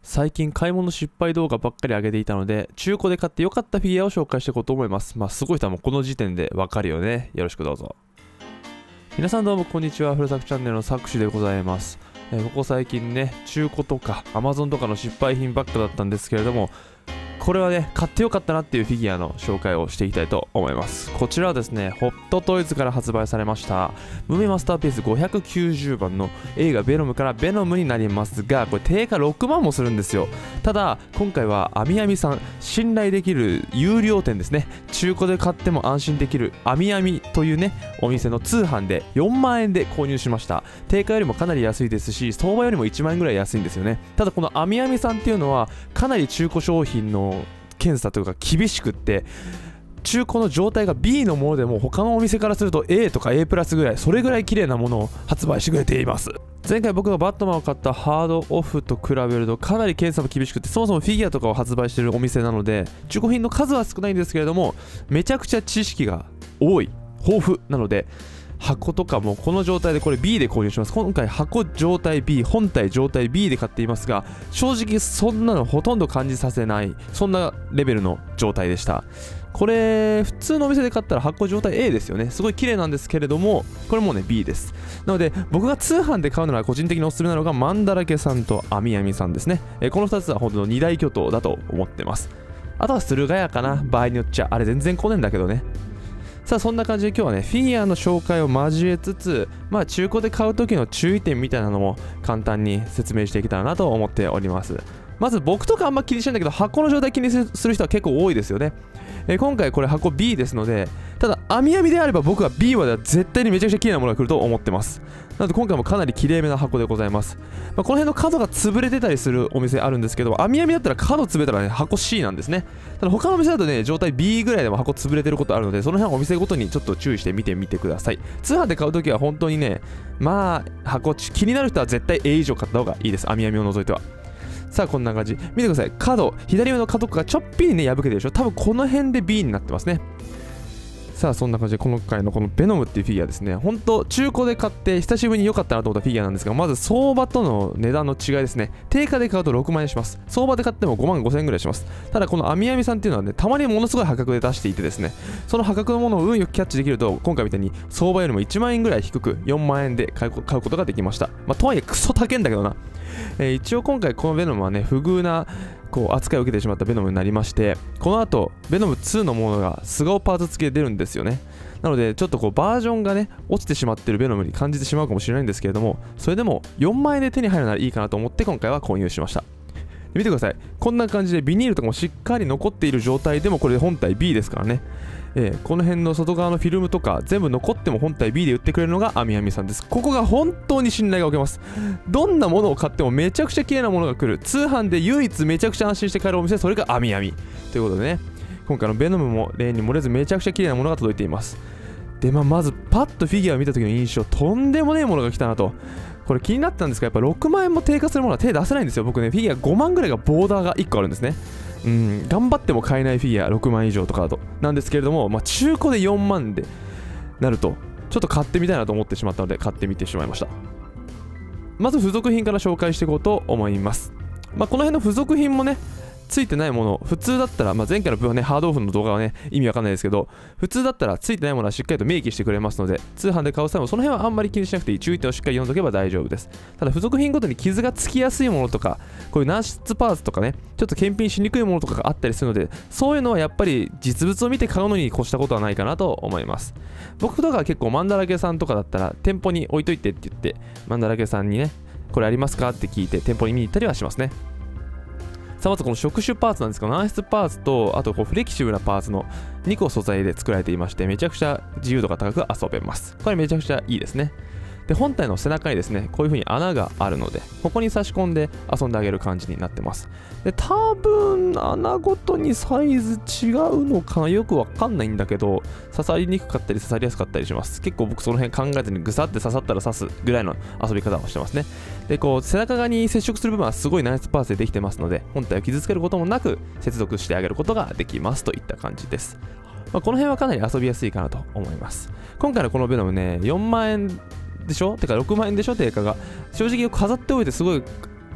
最近買い物失敗動画ばっかり上げていたので、中古で買って良かったフィギュアを紹介していこうと思います。すごい人はもうこの時点でわかるよね。よろしくどうぞ。皆さんどうもこんにちは。フルサクチャンネルのサクシでございます。ここ最近ね、中古とか Amazon とかの失敗品ばっかだったんですけれども、これはね、買ってよかったなっていうフィギュアの紹介をしていきたいと思います。こちらはですね、ホットトイズから発売されましたムーミンマスターピース590番の映画ベノムからベノムになりますが、これ定価6万もするんですよ。ただ今回はアミアミさん、信頼できる有料店ですね。中古で買っても安心できるアミアミというねお店の通販で4万円で購入しました。定価よりもかなり安いですし、相場よりも1万円ぐらい安いんですよね。ただこのアミアミさんっていうのはかなり中古商品の検査というか厳しくって、中古の状態が B のものでも他のお店からすると A とか A プラスぐらい、それぐらい綺麗なものを発売してくれています。前回僕がバットマンを買ったハードオフと比べるとかなり検査も厳しくて、そもそもフィギュアとかを発売しているお店なので中古品の数は少ないんですけれども、めちゃくちゃ知識が多い、豊富なので、箱とかもこの状態でこれ B で購入します。今回箱状態 B、本体状態 B で買っていますが、正直そんなのほとんど感じさせない、そんなレベルの状態でした。これ普通のお店で買ったら箱状態 A ですよね。すごい綺麗なんですけれども、これもうね B です。なので僕が通販で買うなら個人的におすすめなのがマンダラケさんとアミアミさんですね。この2つは本当の2大巨頭だと思ってます。あとは駿河屋かな、場合によっちゃ。あれ全然来ねえんだけどね。さあそんな感じで今日はねフィギュアの紹介を交えつつ、中古で買う時の注意点みたいなのも簡単に説明していけたらなと思っております。まず僕とかあんま気にしないんだけど、箱の状態気にする人は結構多いですよね。今回これ箱 B ですので、ただアミアミであれば僕は B までは絶対にめちゃくちゃ綺麗なものが来ると思ってます。なので今回もかなり綺麗めな箱でございます。この辺の角が潰れてたりするお店あるんですけど、アミアミだったら角潰れたらね箱 C なんですね。ただ他のお店だとね状態 B ぐらいでも箱潰れてることあるので、その辺はお店ごとにちょっと注意して見てみてください。通販で買うときは本当にね、箱気になる人は絶対 A 以上買った方がいいです。アミアミを除いては。さあこんな感じ見てください。角左上の角がちょっぴりね破けてるでしょ。多分この辺で B になってますね。さあそんな感じで今回のこのベノムっていうフィギュアですね、本当中古で買って久しぶりに良かったなと思ったフィギュアなんですが、まず相場との値段の違いですね。定価で買うと6万円します。相場で買っても5万5千円ぐらいします。ただこのアミアミさんっていうのはね、たまにものすごい破格で出していてですね、その破格のものを運よくキャッチできると、今回みたいに相場よりも1万円ぐらい低く4万円で買うことができました。とはいえクソ高いんだけどな。一応今回このベノムはね不遇な扱いを受けてしまったベノムになりまして、この後ベノム2のものが素顔パーツ付きで出るんですよね。なのでちょっとバージョンがね落ちてしまってるベノムに感じてしまうかもしれないんですけれども、それでも4万円で手に入るならいいかなと思って今回は購入しました。見てください。こんな感じでビニールとかもしっかり残っている状態でもこれ本体 B ですからね。この辺の外側のフィルムとか全部残っても本体 B で売ってくれるのがアミアミさんです。ここが本当に信頼がおけます。どんなものを買ってもめちゃくちゃ綺麗なものが来る、通販で唯一めちゃくちゃ安心して買えるお店、それがアミアミということでね、今回のベノムも例に漏れずめちゃくちゃ綺麗なものが届いています。でまずパッとフィギュアを見た時の印象、とんでもねえものが来たなと。これ気になったんですが、やっぱ6万円も低下するものは手出せないんですよ。僕ねフィギュア5万ぐらいがボーダーが1個あるんですね。頑張っても買えないフィギュア6万以上とかだとなんですけれども、中古で4万でなるとちょっと買ってみたいなと思ってしまったので買ってみてしまいました。まず付属品から紹介していこうと思います。この辺の付属品もねついてないもの、普通だったら、前回の分はねハードオフの動画はね意味わかんないですけど、普通だったらついてないものはしっかりと明記してくれますので、通販で買う際もその辺はあんまり気にしなくていい、注意点をしっかり読んどけば大丈夫です。ただ付属品ごとに傷がつきやすいものとか、こういう軟質パーツとかねちょっと検品しにくいものとかがあったりするので、そういうのはやっぱり実物を見て買うのに越したことはないかなと思います。僕とかは結構マンダラケさんとかだったら店舗に置いといてって言って、マンダラケさんにねこれありますかって聞いて店舗に見に行ったりはしますね。さあまずこの触手パーツなんですけど、軟質パーツとあとフレキシブルなパーツの2個素材で作られていまして、めちゃくちゃ自由度が高く遊べます。これめちゃくちゃいいですね。で本体の背中にですねこういう風に穴があるので、ここに差し込んで遊んであげる感じになってます。で多分穴ごとにサイズ違うのかな、よくわかんないんだけど刺さりにくかったり刺さりやすかったりします。結構僕その辺考えずにグサって刺さったら刺すぐらいの遊び方をしてますね。で背中側に接触する部分はすごいナイスパーツでできてますので、本体を傷つけることもなく接続してあげることができますといった感じです。この辺はかなり遊びやすいかなと思います。今回のこのベノムね4万円でしょてか6万円でしょ定価が。正直飾っておいてすごい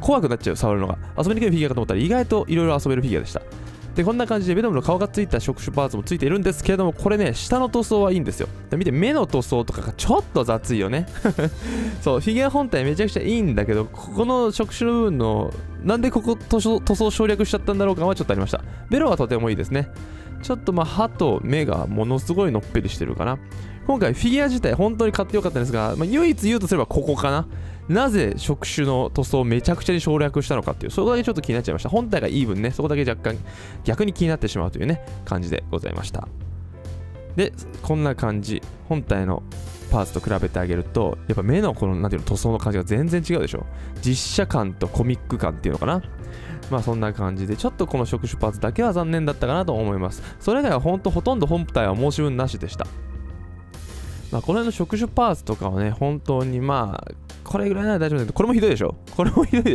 怖くなっちゃう、触るのが。遊びにくいフィギュアかと思ったら意外といろいろ遊べるフィギュアでした。で、こんな感じでベノムの顔がついた触手パーツもついているんですけれども、これね、下の塗装はいいんですよ。で見て、目の塗装とかがちょっと雑いよね。そう、フィギュア本体めちゃくちゃいいんだけど、ここの触手の部分の、なんでここ塗装省略しちゃったんだろうかはちょっとありました。ベロはとてもいいですね。ちょっと歯と目がものすごいのっぺりしてるかな。今回フィギュア自体本当に買ってよかったんですが、唯一言うとすればここかな。なぜ触手の塗装をめちゃくちゃに省略したのかっていう、そこだけちょっと気になっちゃいました。本体がいい分ね、そこだけ若干逆に気になってしまうというね、感じでございました。で、こんな感じ。本体のパーツと比べてあげると、やっぱ目のこの、なんていうの、塗装の感じが全然違うでしょ。実写感とコミック感っていうのかな。そんな感じで、ちょっとこの触手パーツだけは残念だったかなと思います。それ以外はほとんど本体は申し分なしでした。この辺の触手パーツとかはね、本当にこれぐらいなら大丈夫だけど、これもひどいでしょ。こ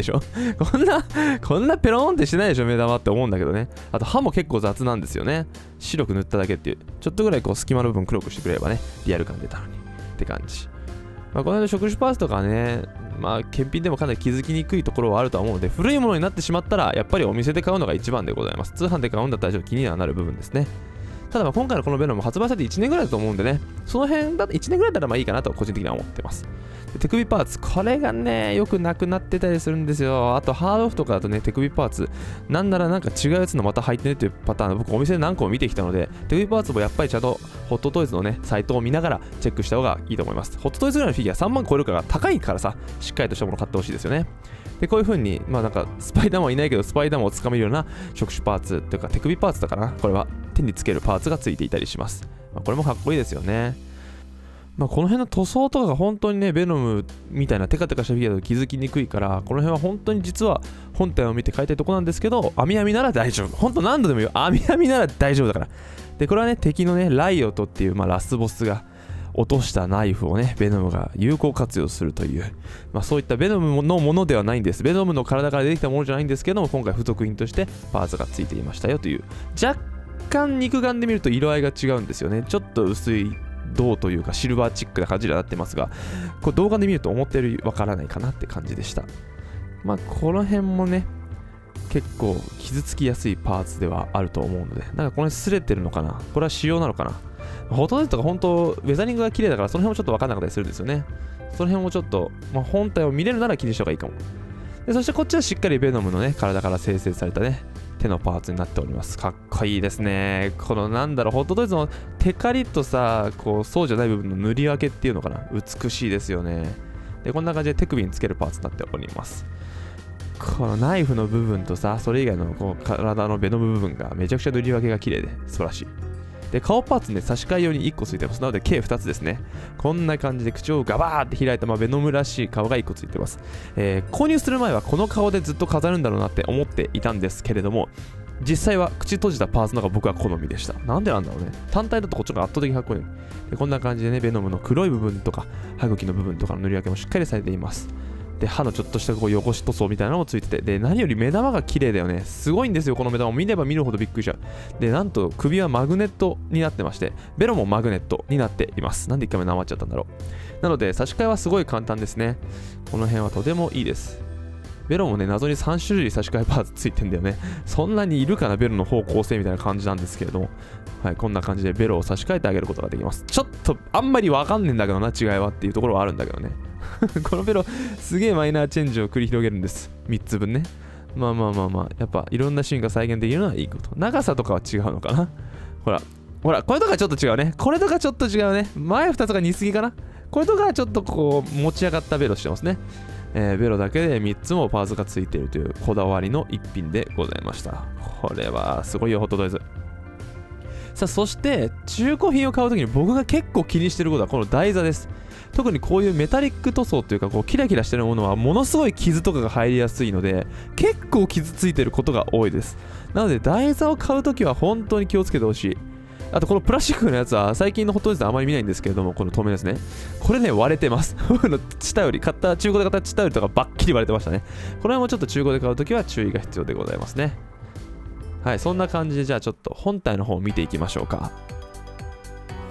んなペローンってしてないでしょ、目玉って思うんだけどね。あと歯も結構雑なんですよね。白く塗っただけっていう。ちょっとぐらい隙間の部分黒くしてくれればね、リアル感出たのに。って感じ。この辺の触手パーツとかはね、検品でもかなり気づきにくいところはあるとは思うので、古いものになってしまったら、やっぱりお店で買うのが一番でございます。通販で買うんだったらちょっと気にはなる部分ですね。ただ今回のこのベノム発売されて1年ぐらいだと思うんでね、その辺だと1年ぐらいだったらいいかなと個人的には思ってます。で、手首パーツ、これがね、よくなくなってたりするんですよ。あとハードオフとかだとね、手首パーツ、なんならなんか違うやつのまた入ってるっていうパターン、僕お店で何個も見てきたので、手首パーツもやっぱりちゃんとホットトイズのね、サイトを見ながらチェックした方がいいと思います。ホットトイズぐらいのフィギュア3万超えるから高いからさ、しっかりとしたもの買ってほしいですよね。で、こういう風に、なんかスパイダーマンいないけど、スパイダーマンをつかめるような触手パーツというか手首パーツだからな、これは手につけるパーツがついていたりします。これもかっこいいですよね。この辺の塗装とかが本当にね、ベノムみたいなテカテカしたフィギュアだと気づきにくいから、この辺は本当に実は本体を見て買いたいとこなんですけど、網なら大丈夫。本当何度でも言う、網なら大丈夫だから。で、これはね、敵のね、ライオットっていう、ラスボスが落としたナイフをね、ベノムが有効活用するという、そういったベノムのものではないんです。ベノムの体から出てきたものじゃないんですけども、今回付属品としてパーツがついていましたよという、若干肉眼で見ると色合いが違うんですよね。ちょっと薄い銅というかシルバーチックな感じになってますが、これ動画で見ると思ったよりわからないかなって感じでした。この辺もね、結構傷つきやすいパーツではあると思うので、なんかこの辺擦れてるのかな、これは仕様なのかな。フォトデーとか本当ウェザリングが綺麗だから、その辺もちょっと分かんなかったりするんですよね。その辺もちょっと、本体を見れるなら気にした方がいいかも。で、そしてこっちはしっかりベノムのね、体から生成されたね、手のパーツになっております。かっこいいですね。このホットトイズのテカリとさ、そうじゃない部分の塗り分けっていうのかな。美しいですよね。で、こんな感じで手首につけるパーツになっております。このナイフの部分とさ、それ以外の体のベノム部分がめちゃくちゃ塗り分けが綺麗で素晴らしい。で、顔パーツね、差し替え用に1個ついてます。なので、計2つですね。こんな感じで口をガバーって開いた、ベノムらしい顔が1個ついてます。購入する前はこの顔でずっと飾るんだろうなって思っていたんですけれども、実際は口閉じたパーツの方が僕は好みでした。なんでなんだろうね。単体だとこっちの方が圧倒的にかっこいい。で、こんな感じでね、ベノムの黒い部分とか、歯茎の部分とかの塗り分けもしっかりされています。で、歯のちょっとした汚し塗装みたいなのもついてて、で、何より目玉が綺麗だよね。すごいんですよ、この目玉。見れば見るほどびっくりしちゃう。で、なんと首はマグネットになってまして、ベロもマグネットになっています。なんで1回目なまっちゃったんだろう。なので、差し替えはすごい簡単ですね。この辺はとてもいいです。ベロもね、謎に3種類差し替えパーツついてんだよね。そんなにいるかな、ベロの方向性みたいな感じなんですけれども。はい、こんな感じでベロを差し替えてあげることができます。ちょっと、あんまりわかんねえんだけどな、違いはっていうところはあるんだけどね。このベロ、すげえマイナーチェンジを繰り広げるんです。3つ分ね。やっぱいろんなシーンが再現できるのはいいこと。長さとかは違うのかな。ほら、これとかちょっと違うね。これとかちょっと違うね。前2つが似すぎかな。これとかちょっと持ち上がったベロしてますね。ベロだけで3つもパーツがついているというこだわりの一品でございました。これはすごいよ、ホットトイズ。さあ、そして中古品を買うときに僕が結構気にしてることはこの台座です。特にこういうメタリック塗装というかキラキラしてるものはものすごい傷とかが入りやすいので、結構傷ついてることが多いです。なので台座を買うときは本当に気をつけてほしい。あとこのプラスチックのやつは最近のホットトイズであまり見ないんですけれども、この透明ですね。これね、割れてます。中古で買った下よりとかバッキリ割れてましたね。これもちょっと中古で買うときは注意が必要でございますね。はい、そんな感じでじゃあちょっと本体の方を見ていきましょうか。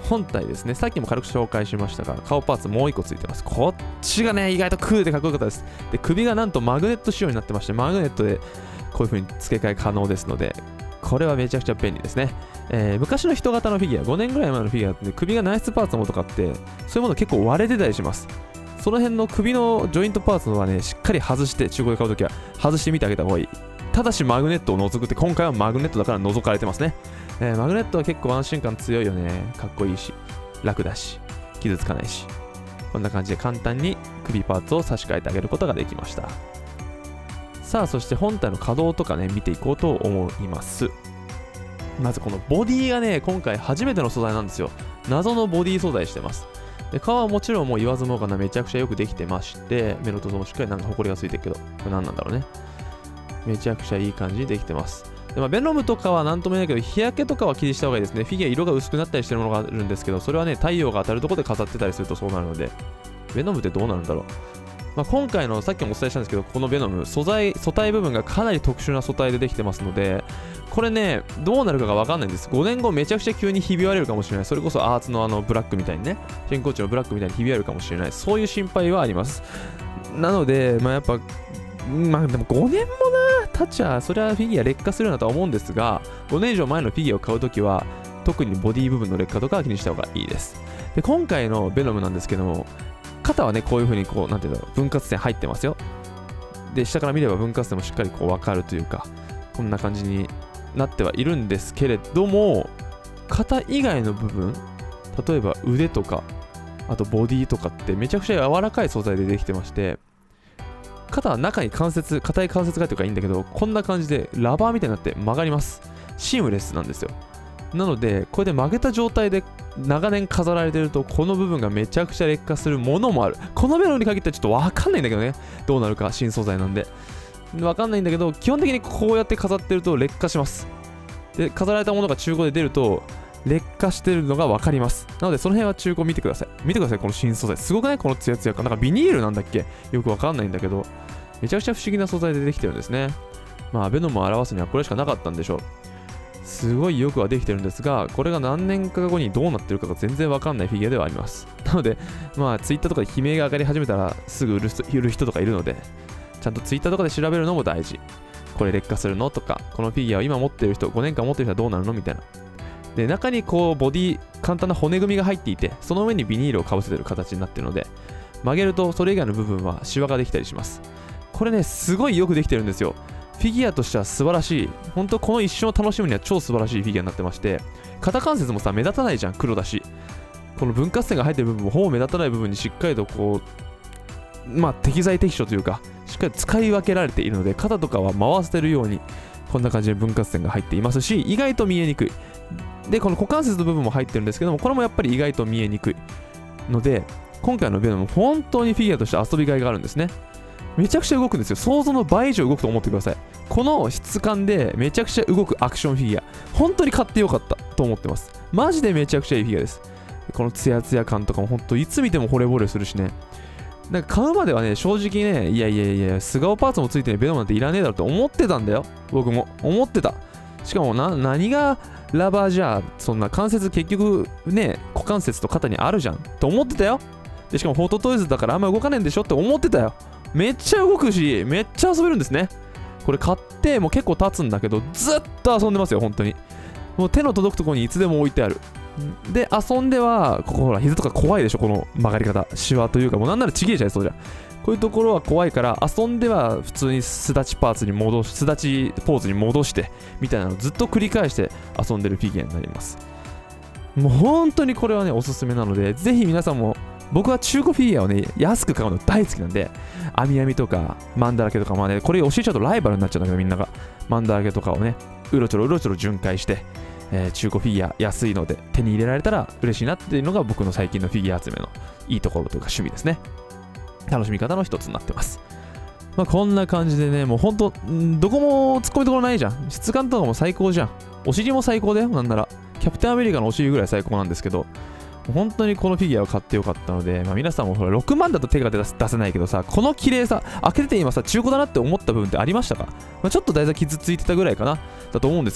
本体ですね。さっきも軽く紹介しましたが、顔パーツもう1個ついてます。こっちがね、意外とクールでかっこよかったです。で、首がなんとマグネット仕様になってまして、マグネットでこういう風に付け替え可能ですので、これはめちゃくちゃ便利ですね。昔の人型のフィギュア、5年ぐらい前のフィギュアって首がナイスパーツのものとかって、そういうもの結構割れてたりします。その辺の首のジョイントパーツはね、しっかり外して、中古で買うときは外してみてあげた方がいい。ただしマグネットを除くって、今回はマグネットだから除かれてますね。マグネットは結構安心感強いよね。かっこいいし、楽だし、傷つかないし。こんな感じで簡単に首パーツを差し替えてあげることができました。さあ、そして本体の稼働とかね、見ていこうと思います。まずこのボディがね、今回初めての素材なんですよ。謎のボディ素材してます。で、皮はもちろんもう言わずもがなめちゃくちゃよくできてまして、目のともしっかりなんかホコリがついてるけど、これ何なんだろうね。めちゃくちゃいい感じにできてます。で、ベノムとかはなんとも言えないけど、日焼けとかは気にした方がいいですね。フィギュア色が薄くなったりしてるものがあるんですけど、それはね、太陽が当たるところで飾ってたりするとそうなるので、ベノムってどうなるんだろう。今回のさっきもお伝えしたんですけど、このベノム、素体部分がかなり特殊な素体でできてますので、これね、どうなるかが分かんないんです。5年後めちゃくちゃ急にひび割れるかもしれない。それこそアーツのブラックみたいにね、真空地のブラックみたいにひび割れるかもしれない。そういう心配はあります。なので、やっぱ、でも5年も経っちゃ、それはフィギュア劣化するようなとは思うんですが、5年以上前のフィギュアを買うときは、特にボディ部分の劣化とかは気にした方がいいです。で、今回のベノムなんですけども、肩はね、こういう風になんていうんだろう、分割線入ってますよ。で、下から見れば分割線もしっかり分かるというか、こんな感じになってはいるんですけれども、肩以外の部分、例えば腕とか、あとボディとかってめちゃくちゃ柔らかい素材でできてまして、肩は中に硬い関節がというかいいんだけど、こんな感じでラバーみたいになって曲がります。シームレスなんですよ。なので、これで曲げた状態で長年飾られてると、この部分がめちゃくちゃ劣化するものもある。このベノムに限ってはちょっとわかんないんだけどね。どうなるか、新素材なんで。わかんないんだけど、基本的にこうやって飾ってると劣化します。で、飾られたものが中古で出ると、劣化してるのがわかります。なので、その辺は中古見てください。見てください、この新素材。すごくないこのツヤツヤ感。なんかビニールなんだっけよくわかんないんだけど、めちゃくちゃ不思議な素材でできてるんですね。ベノムを表すにはこれしかなかったんでしょう。すごいよくはできてるんですが、これが何年か後にどうなってるかが全然わかんないフィギュアではあります。なので、ツイッターとかで悲鳴が上がり始めたらすぐ売る人とかいるので、ちゃんとツイッターとかで調べるのも大事。これ劣化するのとか、このフィギュアを今持ってる人、5年間持ってる人はどうなるのみたいな。で、中にボディ、簡単な骨組みが入っていて、その上にビニールをかぶせてる形になってるので、曲げるとそれ以外の部分はシワができたりします。これね、すごいよくできてるんですよ。フィギュアとしては素晴らしい。本当この一瞬を楽しむには超素晴らしいフィギュアになってまして、肩関節も目立たないじゃん、黒だし。この分割線が入ってる部分もほぼ目立たない部分にしっかりと適材適所というか、しっかり使い分けられているので、肩とかは回せてるように、こんな感じで分割線が入っていますし、意外と見えにくい。で、この股関節の部分も入ってるんですけども、これもやっぱり意外と見えにくいので、今回のベノム本当にフィギュアとして遊びがいがあるんですね。めちゃくちゃ動くんですよ。想像の倍以上動くと思ってください。この質感でめちゃくちゃ動くアクションフィギュア、本当に買ってよかったと思ってます。マジでめちゃくちゃいいフィギュアです。このツヤツヤ感とかも本当いつ見ても惚れ惚れするしね。なんか買うまではね、正直ね、いや、素顔パーツもついてね、ベノムなんていらねえだろって思ってたんだよ。僕も。思ってた。しかも何がラバーじゃ、そんな関節結局ね、股関節と肩にあるじゃんと思ってたよ。で、しかもフォトトイズだからあんま動かねえんでしょって思ってたよ。めっちゃ動くし、めっちゃ遊べるんですね。これ買ってもう結構経つんだけど、ずっと遊んでますよ、本当に。もう手の届くところにいつでも置いてある。で、遊んでは、ここほら、膝とか怖いでしょ、この曲がり方。シワというか、もうなんならちぎれちゃいそうじゃん。こういうところは怖いから、遊んでは普通にすだちポーズに戻して、みたいなのをずっと繰り返して遊んでるフィギュアになります。もう本当にこれはね、おすすめなので、ぜひ皆さんも、僕は中古フィギュアをね、安く買うの大好きなんで、網網とか、マンだらけとか、これ教えちゃうとライバルになっちゃうんだけど、みんなが。マンだらけとかをね、うろちょろ巡回して、中古フィギュア安いので手に入れられたら嬉しいなっていうのが僕の最近のフィギュア集めのいいところというか趣味ですね。楽しみ方の一つになってます。こんな感じでね、もうほんと、どこも突っ込みどころないじゃん。質感とかも最高じゃん。お尻も最高だよ、なんなら。キャプテンアメリカのお尻ぐらい最高なんですけど、本当にこのフィギュアを買ってよかったので、皆さんもほら6万だと手が出せないけどさ、この綺麗さ、開けてて今さ、中古だなって思った部分ってありましたか？ちょっと台座傷ついてたぐらいかなだと思うんですよ。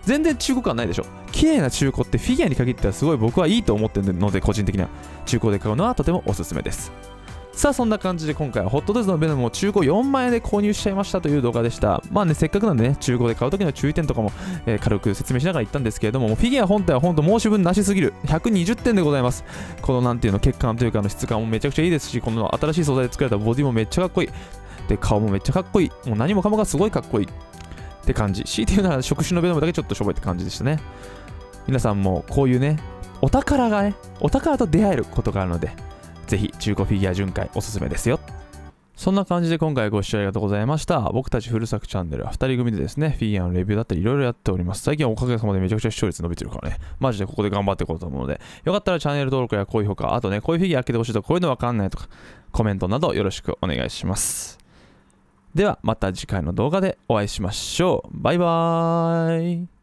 全然中古感ないでしょ。綺麗な中古ってフィギュアに限ってはすごい僕はいいと思ってるので、個人的には中古で買うのはとてもおすすめです。さあそんな感じで今回はホットトゥースのベノムを中古4万円で購入しちゃいましたという動画でした。まあね、せっかくなんでね、中古で買う時の注意点とかも、軽く説明しながら言ったんですけれども、フィギュア本体は本当申し分なしすぎる120点でございます。このなんていうの、血管というか質感もめちゃくちゃいいですし、この新しい素材で作られたボディもめっちゃかっこいい。で、顔もめっちゃかっこいい。もう何もかもがすごいかっこいいって感じ。強いて言うなら触手のベノムだけちょっとしょぼいって感じでしたね。皆さんもこういうね、お宝と出会えることがあるので、ぜひ中古フィギュア巡回おすすめですよ。そんな感じで今回ご視聴ありがとうございました。僕たちフルサクチャンネルは2人組でですね、フィギュアのレビューだったりいろいろやっております。最近はおかげさまでめちゃくちゃ視聴率伸びてるからね、マジでここで頑張っていこうと思うので、よかったらチャンネル登録や高評価、あとね、こういうフィギュア開けてほしいとかこういうのわかんないとか、コメントなどよろしくお願いします。ではまた次回の動画でお会いしましょう。バイバーイ。